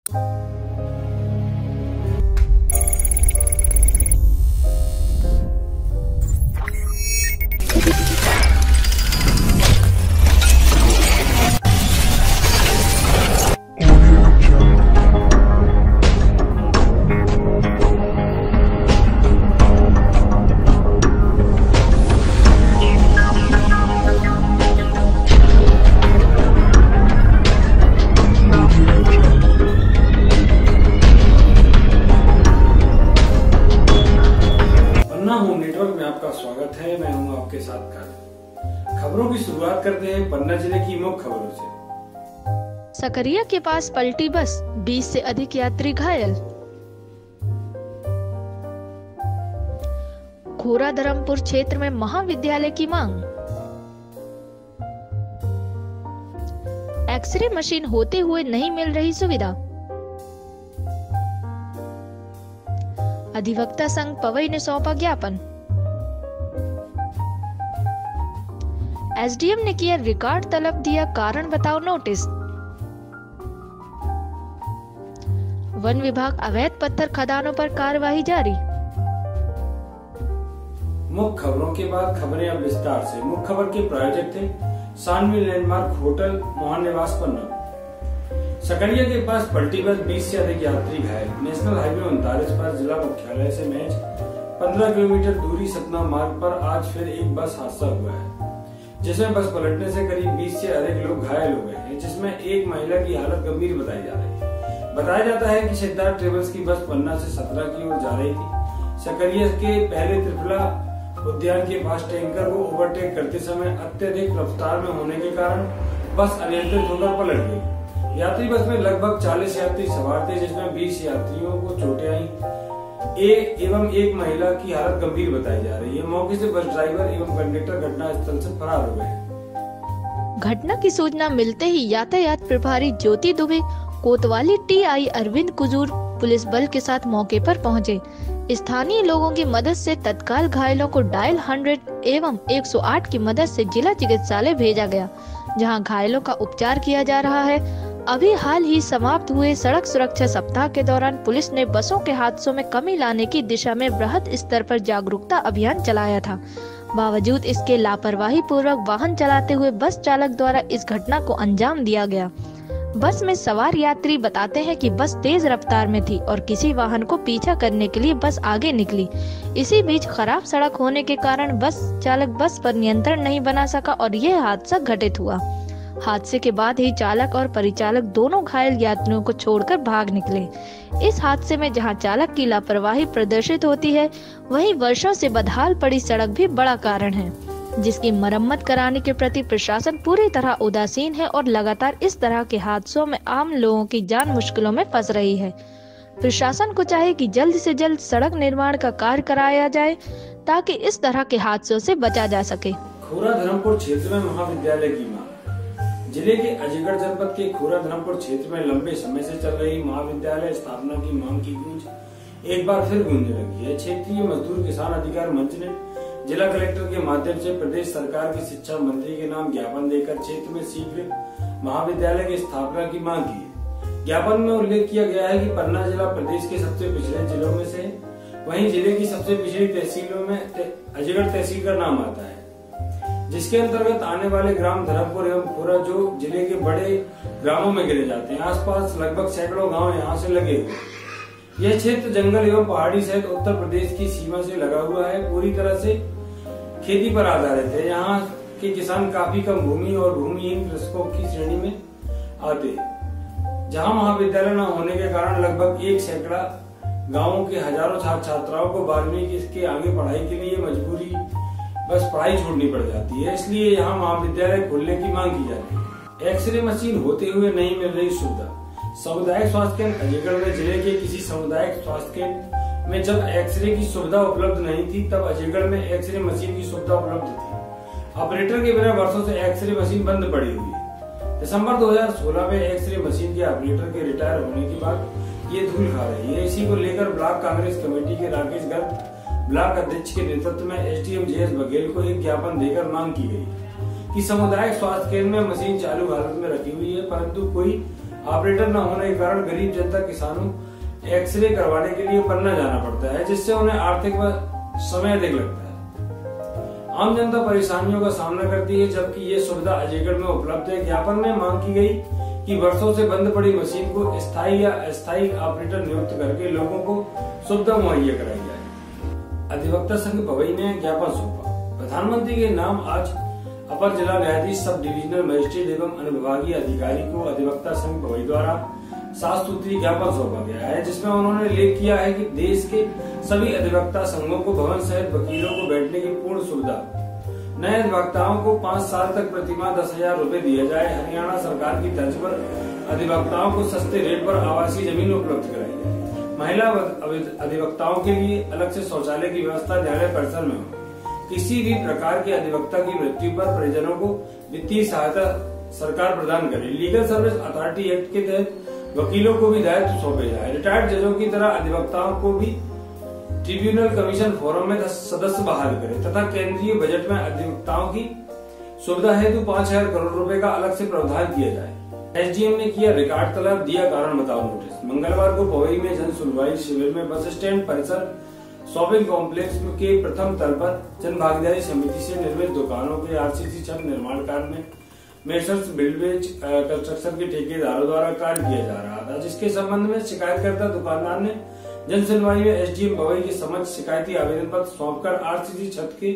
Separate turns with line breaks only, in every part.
आपका स्वागत है। मैं हूं आपके साथ कर खबरों की शुरुआत करते हैं पन्ना जिले की मुख्य खबरों से।
सकरिया के पास पलटी बस, 20 से अधिक यात्री घायल। खोरा धर्मपुर क्षेत्र में महाविद्यालय की मांग। एक्सरे मशीन होते हुए नहीं मिल रही सुविधा। अधिवक्ता संघ पवई ने सौंपा ज्ञापन। एसडीएम ने किया रिकॉर्ड तलब, दिया कारण बताओ नोटिस। वन विभाग अवैध पत्थर खदानों पर कार्रवाई जारी।
मुख्य खबरों के बाद खबरें अब विस्तार से। मुख्य खबर के प्रायोजक थे सानवी लैंडमार्क होटल महानिवास पन्ना। सकरिया के पास पलटी बस, 20 से अधिक यात्री घायल। नेशनल हाईवे 39 पर जिला मुख्यालय से महज 15 किलोमीटर दूरी सतना मार्ग पर आज फिर एक बस हादसा हुआ है, जिसमें बस पलटने से करीब 20 से अधिक लोग घायल हो गए हैं, जिसमें एक महिला की हालत गंभीर बताई जा रही है। बताया जाता है कि सिद्धार्थ ट्रेवल्स की बस पन्ना से सतना की ओर जा रही थी। सकरिया के पहले त्रिफला उद्यान के पास टैंकर को ओवरटेक करते समय अत्यधिक रफ्तार में होने के कारण बस अनियंत्रित होकर पलट गई। यात्री बस में लगभग 40 यात्री सवार थे, जिसमें 20 यात्रियों को चोटें आई एवं एक महिला की हालत गंभीर बताई जा रही है। मौके से बस ड्राइवर एवं कंडक्टर घटना स्थल से फरार हो गए।
घटना की सूचना मिलते ही यातायात प्रभारी ज्योति दुबे, कोतवाली टीआई अरविंद कुजूर पुलिस बल के साथ मौके पर पहुंचे। स्थानीय लोगों की मदद से तत्काल घायलों को डायल 100 एवं 108 की मदद से जिला चिकित्सालय भेजा गया, जहां घायलों का उपचार किया जा रहा है। अभी हाल ही समाप्त हुए सड़क सुरक्षा सप्ताह के दौरान पुलिस ने बसों के हादसों में कमी लाने की दिशा में बृहद स्तर पर जागरूकता अभियान चलाया था। बावजूद इसके लापरवाही पूर्वक वाहन चलाते हुए बस चालक द्वारा इस घटना को अंजाम दिया गया। बस में सवार यात्री बताते हैं कि बस तेज रफ्तार में थी और किसी वाहन को पीछा करने के लिए बस आगे निकली। इसी बीच खराब सड़क होने के कारण बस चालक बस पर नियंत्रण नहीं बना सका और यह हादसा घटित हुआ। हादसे के बाद ही चालक और परिचालक दोनों घायल यात्रियों को छोड़कर भाग निकले। इस हादसे में जहां चालक की लापरवाही प्रदर्शित होती है, वहीं वर्षों से बदहाल पड़ी सड़क भी बड़ा कारण है, जिसकी मरम्मत कराने के प्रति प्रशासन पूरी तरह उदासीन है और लगातार इस तरह के हादसों में आम लोगों की जान मुश्किलों में फंस रही है। प्रशासन को चाहे कि जल्द से जल्द सड़क निर्माण का कार्य कराया जाए, ताकि इस तरह के हादसों से बचा जा सके।
खोरा धर्मपुर क्षेत्र में महाविद्यालय की मांग। जिले के अजयगढ़ जनपद के खोरा धर्मपुर क्षेत्र में लंबे समय से चल रही महाविद्यालय स्थापना की मांग की गूंज एक बार फिर गूंजने लगी है। क्षेत्रीय मजदूर किसान अधिकार मंच ने जिला कलेक्टर के माध्यम से प्रदेश सरकार के शिक्षा मंत्री के नाम ज्ञापन देकर क्षेत्र में शीघ्र महाविद्यालय की स्थापना की मांग की है। ज्ञापन में उल्लेख किया गया है कि पन्ना जिला प्रदेश के सबसे पिछड़े जिलों में से, वहीं जिले की सबसे पिछड़ी तहसीलों में अजयगढ़ तहसील का नाम आता है, जिसके अंतर्गत आने वाले ग्राम धर्मपुर एवं खोरा जो जिले के बड़े ग्रामों में गिने जाते हैं। आसपास लगभग सैकड़ों गांव यहां से लगे हुए। यह क्षेत्र जंगल एवं पहाड़ी सहित उत्तर प्रदेश की सीमा से लगा हुआ है। पूरी तरह से खेती पर आधारित है। यहाँ के किसान काफी कम भूमि और भूमिहीन कृषकों की श्रेणी में आते हैं। जहाँ महाविद्यालय न होने के कारण लगभग 1 सैकड़ा गाँवों के हजारों छात्र छात्राओं को 12वीं के आगे पढ़ाई के लिए मजबूरी बस पढ़ाई छोड़नी पड़ जाती है। इसलिए यहाँ महाविद्यालय खोलने की मांग की जाती है। एक्सरे मशीन होते हुए नहीं मिल रही सुविधा। सामुदायिक स्वास्थ्य केंद्र अजयगढ़ में जिले के किसी सामुदायिक स्वास्थ्य केंद्र में जब एक्सरे की सुविधा उपलब्ध नहीं थी, तब अजयगढ़ में एक्सरे मशीन की सुविधा उपलब्ध थी। ऑपरेटर के बिना वर्षों से एक्सरे मशीन बंद पड़ी हुई है। दिसंबर 2016 में एक्सरे मशीन के ऑपरेटर के रिटायर होने के बाद ये धूल खा रही है। इसी को लेकर ब्लॉक कांग्रेस कमेटी के राकेश गर्ग ब्लॉक अध्यक्ष के नेतृत्व में एसडीएम जेएस बघेल को एक ज्ञापन देकर मांग की गई कि सामुदायिक स्वास्थ्य केंद्र में मशीन चालू हालत में रखी हुई है, परंतु कोई ऑपरेटर न होने के कारण गरीब जनता किसानों एक्सरे करवाने के लिए पन्ना जाना पड़ता है, जिससे उन्हें आर्थिक व समय अधिक लगता है। आम जनता परेशानियों का सामना करती है, जबकि ये सुविधा अजयगढ़ में उपलब्ध है। ज्ञापन में मांग की गई कि वर्षों से बंद पड़ी मशीन को स्थायी या अस्थायी ऑपरेटर नियुक्त करके लोगों को सुविधा मुहैया कराई जाए। अधिवक्ता संघ पवई ने ज्ञापन सौंपा। प्रधानमंत्री के नाम आज अपर जिला न्यायाधीश सब डिविजनल मजिस्ट्रेट एवं अनुविभागीय अधिकारी को अधिवक्ता संघ पवई द्वारा 7 सूत्रीय ज्ञापन सौंपा गया है, जिसमें उन्होंने उल्लेख किया है कि देश के सभी अधिवक्ता संघों को भवन सहित वकीलों को बैठने की पूर्ण सुविधा, नए अधिवक्ताओं को 5 साल तक प्रतिमाह 10,000 रूपए दिया जाए। हरियाणा सरकार की तर्ज पर अधिवक्ताओं को सस्ते रेट पर आवासीय जमीन उपलब्ध कराई जाए। महिला अधिवक्ताओं के लिए अलग से शौचालय की व्यवस्था न्यायालय परिसर में हो। किसी भी प्रकार के अधिवक्ता की मृत्यु पर परिजनों को वित्तीय सहायता सरकार प्रदान करे। लीगल सर्विस अथॉरिटी एक्ट के तहत वकीलों को भी दायित्व सौंपे जाए। रिटायर्ड जजों की तरह अधिवक्ताओं को भी ट्रिब्यूनल कमीशन फोरम में सदस्य बहाल करे तथा केंद्रीय बजट में अधिवक्ताओं की सुविधा हेतु 5,000 करोड़ रुपए का अलग से प्रावधान किया जाए। एसडीएम ने किया रिकॉर्ड तलब, दिया कारण बताओ नोटिस। मंगलवार को पवई में जन सुनवाई शिविर में बस स्टैंड परिसर शॉपिंग कॉम्प्लेक्स के प्रथम तल पर जन भागीदारी समिति से निर्मित दुकानों के आरसीसी छत निर्माण कार्य में मेसर्स बिल्डवेज कंस्ट्रक्शन के ठेकेदारों द्वारा कार्य किया जा रहा था, जिसके संबंध में शिकायतकर्ता दुकानदार ने जन सुनवाई में एसडीएम पवई के समक्ष शिकायती आवेदन पत्र सौंपकर आरसीसी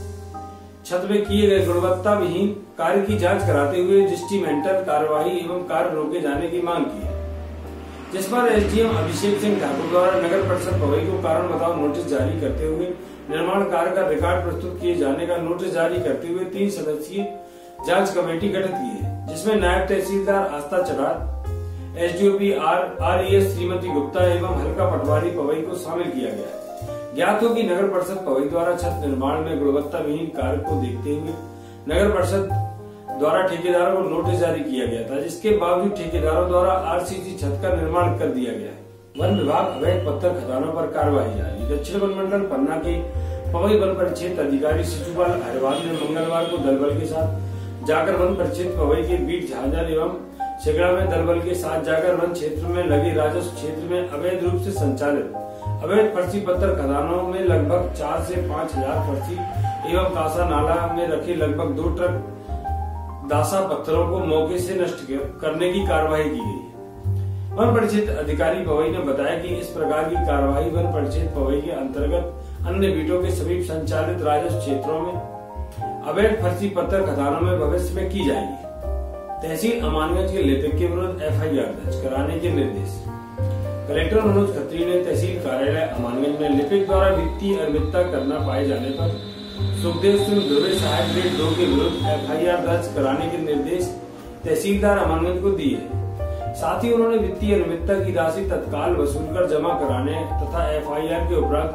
छत में किए गए गुणवत्ता विहीन कार्य की जांच कराते हुए डिस्ट्रीमेंटल कार्यवाही एवं कार्य रोके जाने की मांग की है, जिस पर एसडीएम अभिषेक सिंह ठाकुर द्वारा नगर परिषद पवई को कारण बताओ नोटिस जारी करते हुए निर्माण कार्य का रिकॉर्ड प्रस्तुत किए जाने का नोटिस जारी करते हुए 3 सदस्यीय जांच कमेटी गठित की है, जिसमें नायब तहसीलदार आस्था चढ़ार, एसडीओपी आरईएस श्रीमती गुप्ता एवं हल्का पटवारी पवई को शामिल किया गया है। ज्ञात हो कि नगर परिषद पवई द्वारा छत निर्माण में गुणवत्ता विहीन कार्य को देखते हुए नगर परिषद द्वारा ठेकेदारों को नोटिस जारी किया गया था, जिसके बावजूद ठेकेदारों द्वारा आरसीसी छत का निर्माण कर दिया गया है। वन विभाग अवैध पत्थर खदानों पर कार्रवाई जारी। दक्षिण वन मंडल पन्ना के पवई वन परिक्षेत्र अधिकारी शिशुपाल अहिरवाल ने मंगलवार को दलबल के साथ जाकर वन परिक्षेत्र पवई के बीट झांझर एवं शेगड़ा में दलबल के साथ जाकर वन क्षेत्र में लगे राजस्व क्षेत्र में अवैध रूप से संचालित अवैध फर्जी पत्थर खदानों में लगभग 4 से 5,000 फर्जी एवं कासा नाला में रखे लगभग 2 ट्रक दासा पत्थरों को मौके से नष्ट करने की कार्रवाई की गई। वन परिक्षेत्र अधिकारी पवई ने बताया कि इस प्रकार की कार्रवाई वन परिक्षेत्र पवई के अंतर्गत अन्य बीटों के समीप संचालित राजस्व क्षेत्रों में अवैध फर्जी पत्थर खदानों में भविष्य में की जाएगी। तहसील अमानगंज के लिपिक के विरुद्ध एफआईआर दर्ज कराने के निर्देश। कलेक्टर मनोज खत्री ने तहसील कार्यालय अमानगंज में लिपिक द्वारा वित्तीय अनियमितता करना पाए जाने पर सुखदेव सिंह दुबे सहायक ग्रेड 2 के विरुद्ध एफआईआर दर्ज कराने के निर्देश तहसीलदार अमानगंज को दिए। साथ ही उन्होंने वित्तीय अनियमितता की राशि तत्काल वसूल कर जमा कराने तथा एफआईआर के उपरांत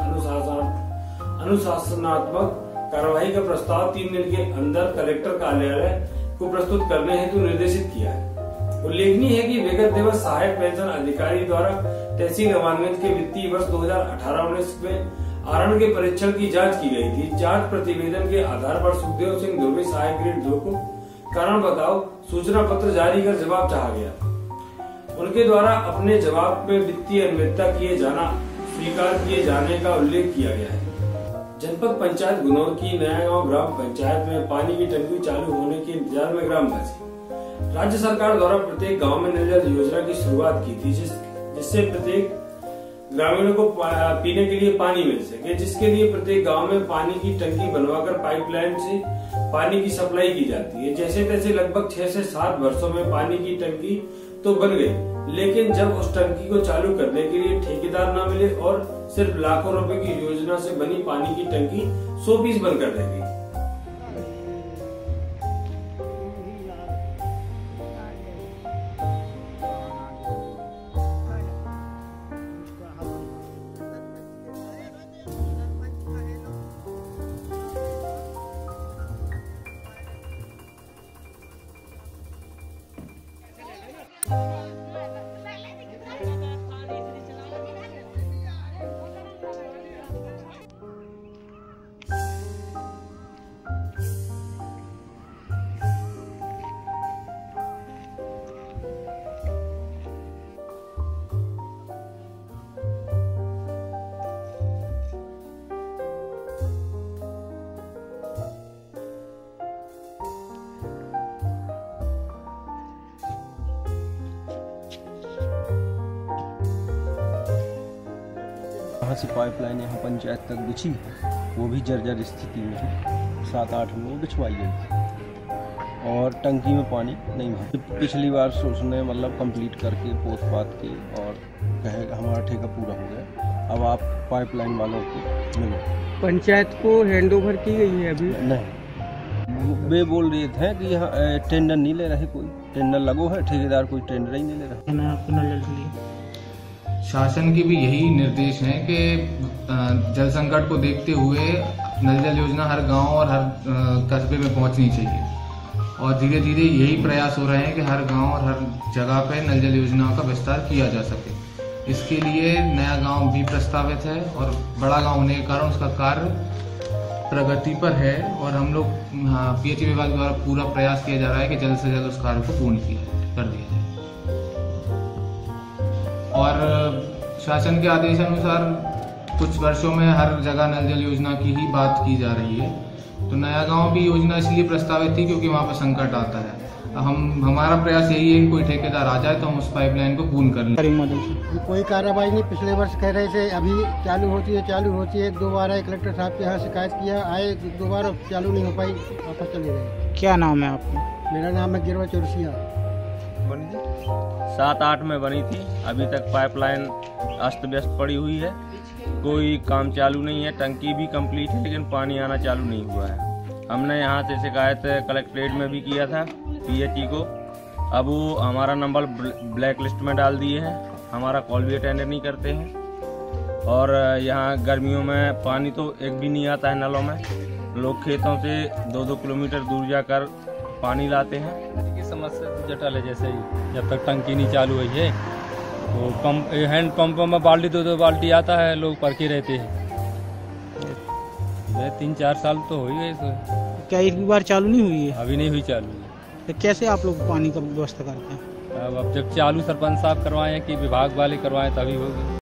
अनुशासनात्मक कार्रवाई का प्रस्ताव 3 दिन के अंदर कलेक्टर कार्यालय को प्रस्तुत करने हेतु निर्देशित किया है। उल्लेखनीय है कि विगत दिवस सहायक पेंशन अधिकारी द्वारा तहसील अमानगंज के वित्तीय वर्ष 2018-19 में आरण के परीक्षण की जांच की गई थी। जांच प्रतिवेदन के आधार पर सुखदेव सिंह दुबे सहायक ग्रेड 2 को कारण बताओ सूचना पत्र जारी कर जवाब चाहा गया। उनके द्वारा अपने जवाब में वित्तीय अनियमितता किए जाना स्वीकार किए जाने का उल्लेख किया गया है। जनपद पंचायत गुनौर की नया गांव ग्राम पंचायत में पानी की टंकी चालू होने के इंतजार में ग्रामवासी। राज्य सरकार द्वारा प्रत्येक गांव में नल जल योजना की शुरुआत की थी, जिससे प्रत्येक ग्रामीणों को पीने के लिए पानी मिल सके, जिसके लिए प्रत्येक गांव में पानी की टंकी बनवाकर पाइपलाइन से पानी की सप्लाई की जाती है। जैसे तैसे लगभग 6 से 7 वर्षों में पानी की टंकी तो बन गई, लेकिन जब उस टंकी को चालू करने के लिए ठेकेदार न मिले और सिर्फ लाखों रुपए की योजना से बनी पानी की टंकी 100 पीस बनकर रह गई।
वहाँ से पाइपलाइन यहाँ पंचायत तक बिछी, वो भी जर्जर स्थिति में है। 7-8 में बिछवाई गई और टंकी में पानी नहीं भरा। पिछली बार उसने मतलब कंप्लीट करके पोत पात के और कहे हमारा ठेका पूरा हो गया, अब आप पाइपलाइन वालों को मिलो।
पंचायत को हैंडओवर की गई है अभी?
नहीं, वे बोल रहे थे कि यहाँ टेंडर नहीं ले रहे, कोई टेंडर लगो है, ठेकेदार कोई टेंडर ही नहीं ले रहा।
शासन के भी यही निर्देश हैं कि जल संकट को देखते हुए नल जल योजना हर गांव और हर कस्बे में पहुंचनी चाहिए और धीरे धीरे यही प्रयास हो रहे हैं कि हर गांव और हर जगह पे नल जल योजना का विस्तार किया जा सके। इसके लिए नया गांव भी प्रस्तावित है और बड़ा गांव होने के कारण उसका कार्य प्रगति पर है और हम लोग पीएचई विभाग द्वारा पूरा प्रयास किया जा रहा है कि जल्द से जल्द उस कार्य को पूर्ण कर दिया जाए। और शासन के आदेशानुसार कुछ वर्षों में हर जगह नल जल योजना की ही बात की जा रही है। तो नया गांव भी योजना इसलिए प्रस्तावित थी क्योंकि वहाँ पर संकट आता है। हमारा प्रयास यही है कि कोई ठेकेदार आ जाए तो हम उस पाइपलाइन को पूर्ण कर लें।
कोई कार्रवाई नहीं, पिछले वर्ष कह रहे थे अभी चालू होती है। 1-2 बार आए, कलेक्टर साहब के यहाँ शिकायत किया, आए 2 बार, चालू नहीं हो पाई, वापस चले गए।
क्या नाम है आपका?
मेरा नाम है गिरवा चौरसिया।
7-8 में बनी थी, अभी तक पाइपलाइन अस्त व्यस्त पड़ी हुई है, कोई काम चालू नहीं है। टंकी भी कंप्लीट है लेकिन पानी आना चालू नहीं हुआ है। हमने यहाँ से शिकायत कलेक्ट्रेट में भी किया था पीएचई को, अब वो हमारा नंबर ब्लैक लिस्ट में डाल दिए हैं, हमारा कॉल भी अटेंड नहीं करते हैं। और यहाँ गर्मियों में पानी तो एक भी नहीं आता है नलों में, लोग खेतों से 2-2 किलोमीटर दूर जाकर पानी लाते हैं।
की समस्या तो जटिल है, जैसे ही जब तक टंकी नहीं चालू हुई है तो हैंड पंप में बाल्टी 2-2 बाल्टी आता है, लोग परखे रहते हैं। 3-4 साल तो हो ही गए।
क्या एक भी बार चालू नहीं हुई है?
अभी नहीं हुई चालू।
तो कैसे आप लोग पानी का व्यवस्था करते हैं?
अब जब चालू सरपंच साहब करवाएं कि विभाग वाले करवाएं तभी होगी।